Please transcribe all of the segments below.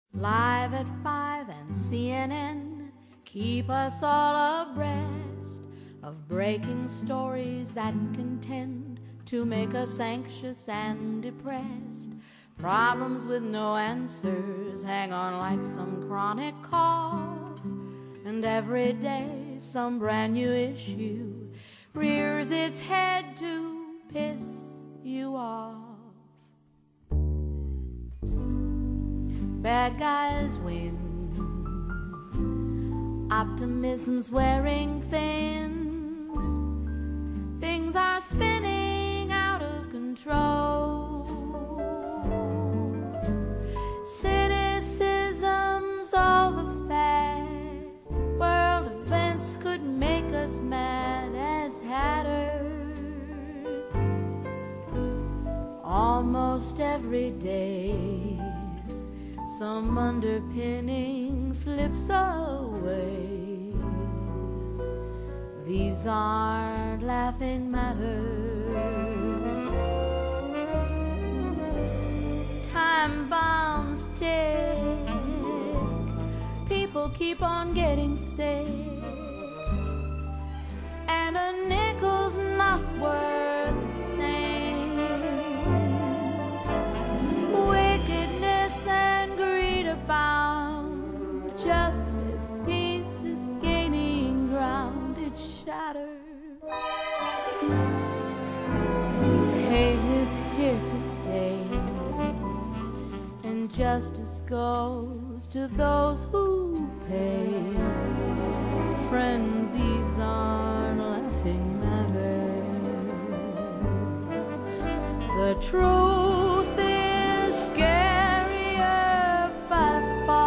Live at 5 and CNN keep us all abreast of breaking stories that contend to make us anxious and depressed. Problems with no answers hang on like some chronic cough, and every day some brand new issue rears its head to piss you off. Bad guys win, optimism's wearing thin, things are spinning out of control, cynicism's all the fad, world events could make us mad as hatters. Almost every day some underpinning slips away. These aren't laughing matters. Time bombs tick, people keep on getting sick, and a nickel's not worth the same. Wickedness and greed abound, justice, peace is gaining ground, it shatters. Hate is here to stay, and justice goes to those who pay. Friend, these aren't laughing matters. The truth is scarier by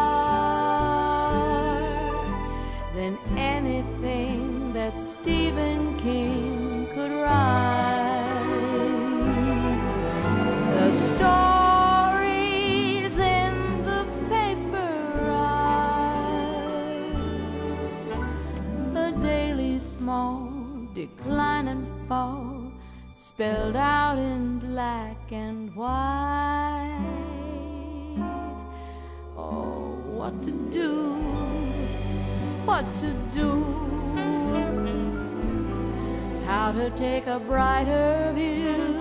far than anything that Stephen King could write. The stories in the paper are a daily small decline and fall, spelled out in black and white. Oh, what to do, what to do, how to take a brighter view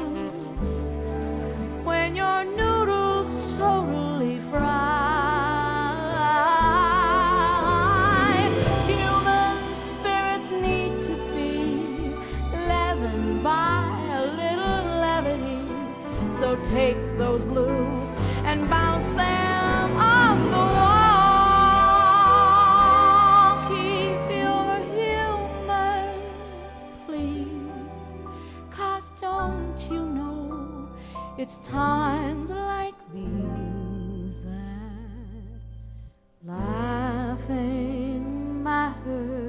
when your noodles totally fry. Human spirits need to be leavened by a little levity, so take those blues and bounce them off the wall. Keep your humor, please, 'cause don't you know it's times like these that laughing matters.